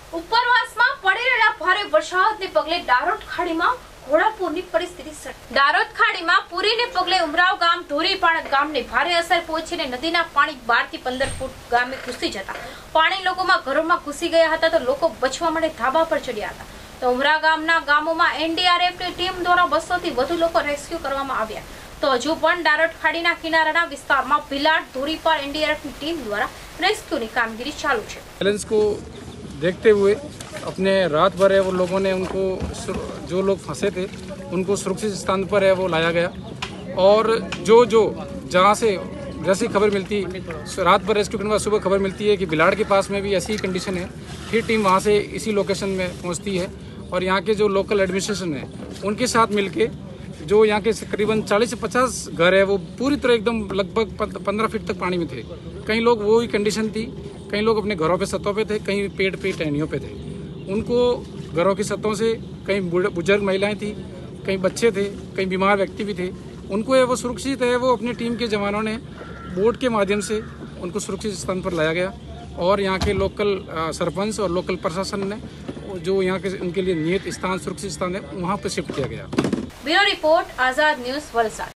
ઉપરવાસમાં પડી રહેલા ભારે વરસાદને પગલે દારોદ ખાડીમાં ઘોડાપૂરની પરિસ્થિતિ સર્જાઈ। દારોદ ખાડીમાં પૂરીને પગલે ઉમરાવ ગામ ધોરીપાણ ગામને ભારે અસર પહોંચીને નદીના પાણી 12 થી 15 ફૂટ ગામે ઘૂસી જતા પાણી લોકોમાં ઘરોમાં ઘૂસી ગયા હતા તો લોકો બચવા માટે ધાબા પર ચડ્યા હતા। તો ઉમરા ગામના ગામોમાં એનડીઆરએફની ટીમ દ્વારા 200 થી વધુ લોકો રેસ્ક્યુ કરવામાં આવ્યા। तो हजू पण दारोद खाड़ीना किनाराना विस्तारमां भीलाड धोरीपाड़ एनडीआरएफनी टीम द्वारा रेस्क्यूनी कामगीरी चालू है। बैलेंस को देखते हुए अपने रात भर है वो लोगों ने उनको जो लोग फंसे थे उनको सुरक्षित स्थान पर है वो लाया गया और जो जहाँ से जैसी खबर मिलती रात भर रेस्क्यू करने के बाद सुबह खबर मिलती है कि भीलाड के पास में भी ऐसी कंडीशन है, फिर टीम वहाँ से इसी लोकेशन में पहुँचती है और यहाँ के जो लोकल एडमिनिस्ट्रेशन है उनके साथ मिलके जो यहाँ के करीबन 40 से 50 घर है वो पूरी तरह एकदम लगभग 15 फीट तक पानी में थे। कई लोग वो ही कंडीशन थी, कई लोग अपने घरों पे छतों पे थे, कई पेड़ पे टहनियों पे थे। उनको घरों की छतों से कई बुजुर्ग महिलाएं थी, कई बच्चे थे, कई बीमार व्यक्ति भी थे। उनको है वो सुरक्षित है वो अपनी टीम के जवानों ने बोट के माध्यम से उनको सुरक्षित स्थान पर लाया गया और यहाँ के लोकल सरपंच और लोकल प्रशासन ने जो यहाँ के उनके लिए नियत स्थान सुरक्षित स्थान है वहाँ पर शिफ्ट किया गया। Bureau report Azad news Valsad.